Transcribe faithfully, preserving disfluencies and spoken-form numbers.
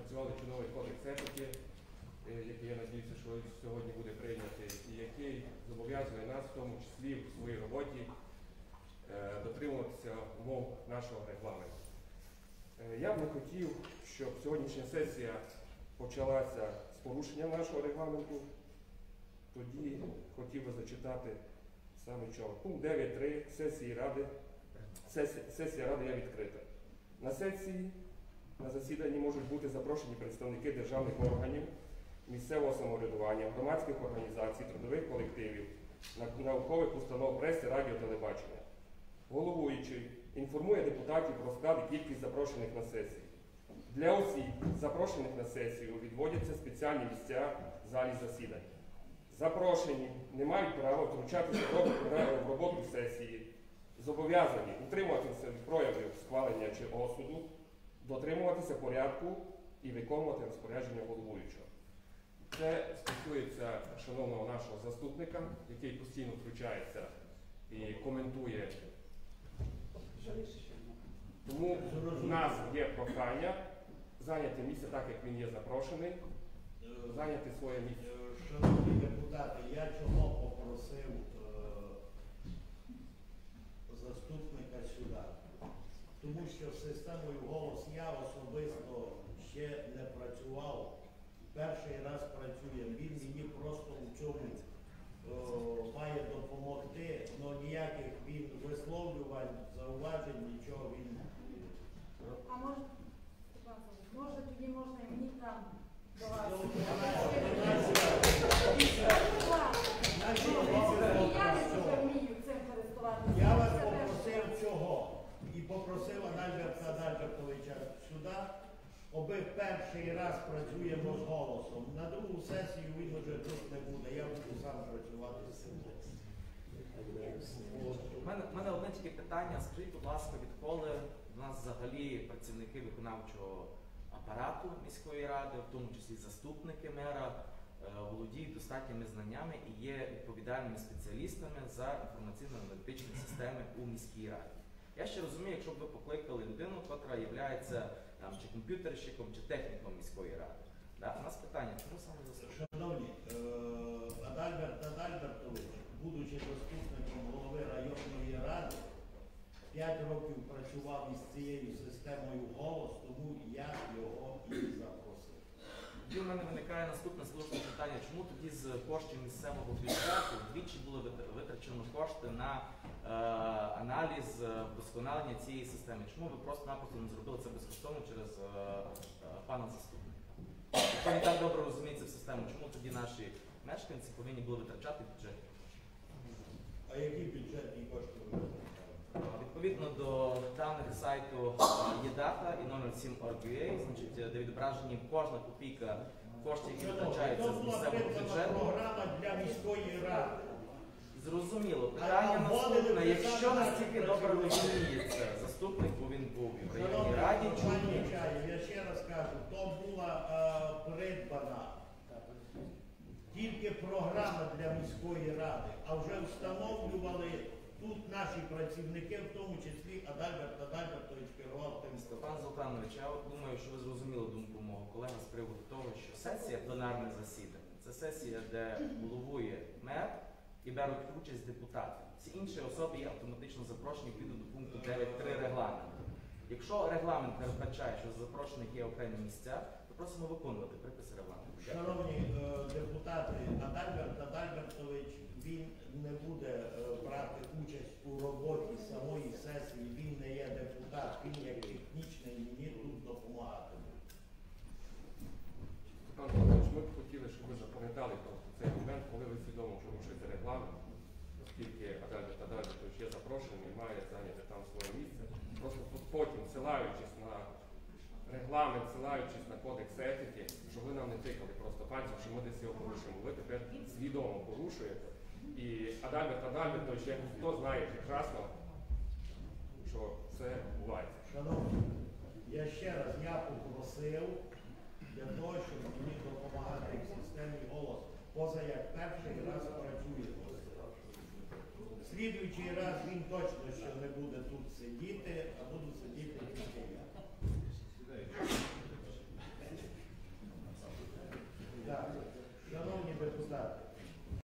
напрацювали чудовий кодекс етики, який, я сподіваюся, що сьогодні буде прийнятий, і який зобов'язує нас, в тому числі в своїй роботі, дотримуватися умов нашого регламенту. Я б не хотів, щоб сьогоднішня сесія почалася з порушення нашого регламенту. Тоді хотів би зачитати саме чого. Пункт дев'ять три сесії Ради. Сесія, сесія Ради є відкрита. На сесії, на засіданні можуть бути запрошені представники державних органів, місцевого самоврядування, громадських організацій, трудових колективів, наукових установ преси, радіо, телебачення. Головуючий інформує депутатів про склад і кількість запрошених на сесію. Для осіб, запрошених на сесію, відводяться спеціальні місця в залі засідань. Запрошені не мають права втручатися в роботу сесії, зобов'язані утримуватися від проявів схвалення чи осуду, дотримуватися порядку і виконувати розпорядження головуючого. Це стосується шановного нашого заступника, який постійно втручається і коментує. Тому в нас є прохання зайняти місце так, як він є запрошений, зайняти своє місце. Шановні депутати, я чого попросив е заступника сюди? Тому що з системою «Голос» я особисто ще не працював. Перший раз працює. Він мені просто у цьому е має допомогти, але ніяких він висловлювань, зауважень, нічого він не. А може, може тоді можна і мені там до вас? Я вас попросив цього і попросив Адальберта Адальбертовича сюди, аби перший раз працюємо з «Голосом». На другу сесію він вже тут не буде, я буду сам працювати з цим. У мене, мене одне тільки питання. Скажіть, будь ласка, відколи до нас взагалі працівники виконавчого апарату міської ради, в тому числі заступники мера, володіють достатніми знаннями і є відповідальними спеціалістами за інформаційно-аналітичні системи у міській раді. Я ще розумію, якщо б ви покликали людину, яка є там, чи комп'ютерщиком, чи техніком міської ради. Да? У нас питання, чому саме заступник? Шановні, Адальберт Адальбертович, будучи заступником голови районної ради, п'ять років працював із цією системою «Голос», тому я його і запросив. Тоді у мене виникає наступне слушне питання, чому тоді з коштів місцевого бюджету двічі були витрачені кошти на е, аналіз, вдосконалення цієї системи? Чому ви просто-напросто не зробили це безкоштовно через е, е, пана заступника? Якщо він так добре розуміється в систему, чому тоді наші мешканці повинні були витрачати бюджетні кошти? А які бюджетні кошти ви витрачали? Відповідно до даних сайту ЄДАТА і номер сім точка орг точка ю а, значить, де відображені кожна копійка коштів, які витрачаються з місцевого бюджету. Програма для міської ради. Зрозуміло. Питання наступне. Якщо настільки добре розуміється заступник, бо він був і в районній раді, чому? Я ще раз кажу, то була е, придбана тільки програма для міської ради, а вже встановлювали тут наші працівники, в тому числі Адальберт Адальбертович керував тим. Степан Золтанович, я думаю, що ви зрозуміли думку мого колеги з приводу того, що сесія пленарне засідання – це сесія, де головує мер і беруть участь депутати. Всі інші особи є автоматично запрошені відповідно до пункту дев'ять три регламенту. Якщо регламент передбачає, що з запрошених є окремі місця, то просимо виконувати приписи регламенту. Шановні е, депутати, Адальберт Адальбертович, він не буде е, брати участь у роботі самої сесії, він не є депутат, він є технічний, мені тут допомагати. Степан Володимирович, ми б хотіли, щоб ви запам'ятали цей момент, коли ви свідомо порушуєте регламент, оскільки Адальберт Адальбертович є запрошений і має зайняти там своє місце. Просто потім, ссилаючись на регламент, ссилаючись на кодекс етики, щоб ви нам не тикали просто пальцем, що ми десь його порушуємо. Ви тепер свідомо порушуєте. І Адальберт Адальбертович, як хто знає прекрасно, що це бувається. Шановні, я ще раз, я попросив для того, щоб мені допомагати в системі «Голос», поза як перший раз працює. Слідуючий раз він точно що не буде тут сидіти, а буду сидіти тільки я.